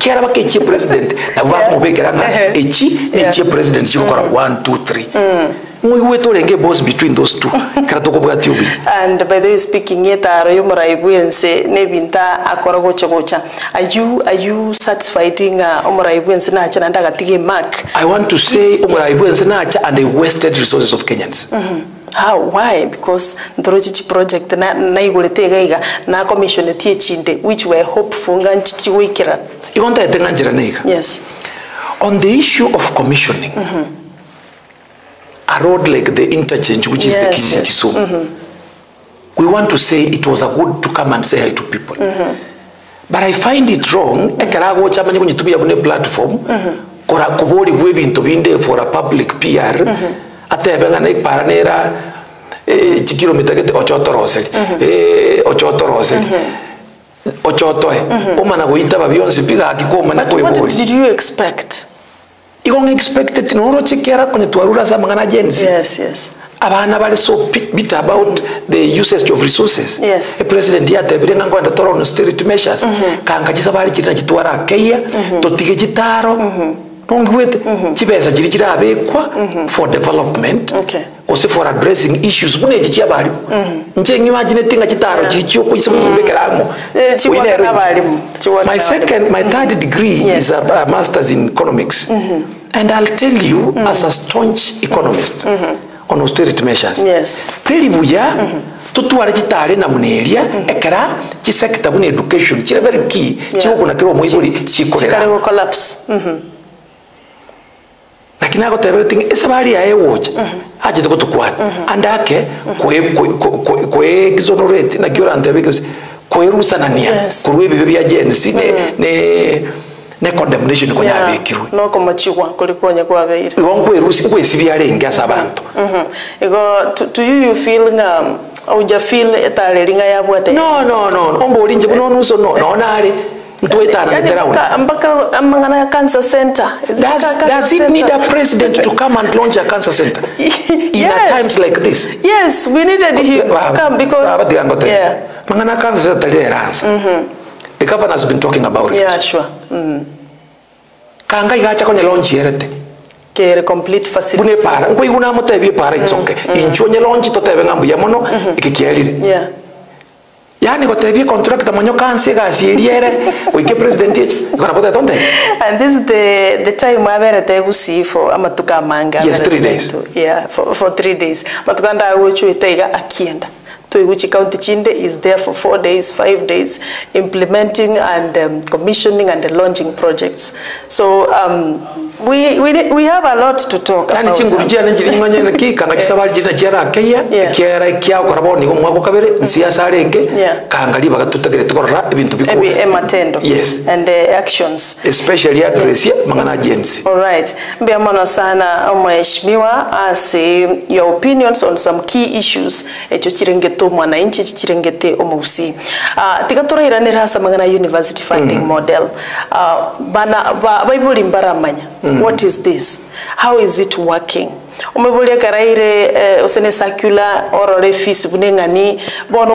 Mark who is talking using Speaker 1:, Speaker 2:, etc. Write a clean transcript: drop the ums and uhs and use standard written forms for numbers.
Speaker 1: kiara bakechi president na wako mubekeranga echi president chikora 1 2 3 Mwe tolenge boss between those two.
Speaker 2: And by the way, speaking yet Omoraibuense nebinta akorogocha gocha. Are you satisfying Omoraibuense na acha nanda gatige mark?
Speaker 1: I want to say Omoraibuense na acha and the wasted resources of Kenyans.
Speaker 2: How? Why? Because the Rojichi project na igulete gaiga na commission tie chinde which were hopeful nganchi wikira.
Speaker 1: Igonta etenganjira nega.
Speaker 2: Yes.
Speaker 1: On the issue of commissioning. A road like the interchange, which is the Kisumu. We want to say it was a good to come and say hi to people. But I find it wrong. Ekarago chama nyinyi tumia bune platform. Kora kubori webi intobinde for a public PR. Ate benga na paranera kilomita kete ochotoroseli. Ochotoroseli. Ochotoe. Omana goita babionsi piga akikoma na koibori.
Speaker 2: What did you expect?
Speaker 1: Igong expected no chekiara kwenye tuarura za mangana agency.
Speaker 2: Yes.
Speaker 1: Abana bale so bit about the usage of resources.
Speaker 2: Yes.
Speaker 1: The president yate birenga ngwanda toro on austerity measures. Kanga chisabari chita chitwara keya totige chitaro. Nongwete chibesa chiri chirabekwa for development.
Speaker 2: Okay.
Speaker 1: Also for addressing issues mune chichi abali. Nje imagine tinga chitaro chiri chyo kuisa bekeramo. My third degree is a master's in economics. And I'll tell you as a staunch economist on austerity measures.
Speaker 2: Yes.
Speaker 1: Telibuya tutuwale chitale na muneria ekera chi sector bune education chire very key chiwo kuna kero moibuli chikolera.
Speaker 2: Chikale collapse.
Speaker 1: Lakini ako everything esabali ya ewocha aje tukutukwana andake kwe exonerate na kiora antebekes kwerusa nania kurwebi bya agency ne condemnation ko yabekirwe
Speaker 2: no komachigwa kuri konya kwa beire
Speaker 1: igongo erusi kwesi byarenge asabantu
Speaker 2: ego to you feel uja feel etalelinga yabwate
Speaker 1: no ombo linje buno nuso no nale
Speaker 2: mpaka amangana ya cancer center.
Speaker 1: Does it need a president to come and launch a cancer center in times like this?
Speaker 2: Yes, we needed him to come because
Speaker 1: mangana cancer center the governor has been talking about it.
Speaker 2: Yeah, sure.
Speaker 1: Kanga igacha kwenye launch yerete
Speaker 2: kere complete facility
Speaker 1: bune para ngo iguna mutebye para itsoke inchonye launch totebe ngambu ya mono ikikialire
Speaker 2: yeah.
Speaker 1: Yani gotebye contract amanyo kanse gasiriere wike president yeche gona pota tonte.
Speaker 2: And this is the time aberete gusi for amatuka manga.
Speaker 1: Yes, 3 days.
Speaker 2: Yeah, for 3 days. Matukanda wechu etaiga akienda. Toiguchi County Chinde is there for 4 days, 5 days, implementing and commissioning and launching projects. So we have a lot to talk about.
Speaker 1: Chingurujia njiri ngonyene ki kanga kisabali jina jera keya kiera kya koraboni ngo mwako kabere nsiasa renge kanga liba gatutegere tukorra ibintu bikuru
Speaker 2: ematendo.
Speaker 1: Yes.
Speaker 2: And actions
Speaker 1: especially address mangana agency.
Speaker 2: All right, mbiamana sana mheshimiwa as your opinions on some key issues echo chirengete mwananchi chirengete omusi tigaturaira hasa mangana university funding model bana baibuli mbaramanya. What is this? How is it working? Umebulia karaire osene circular or fees bunengani bono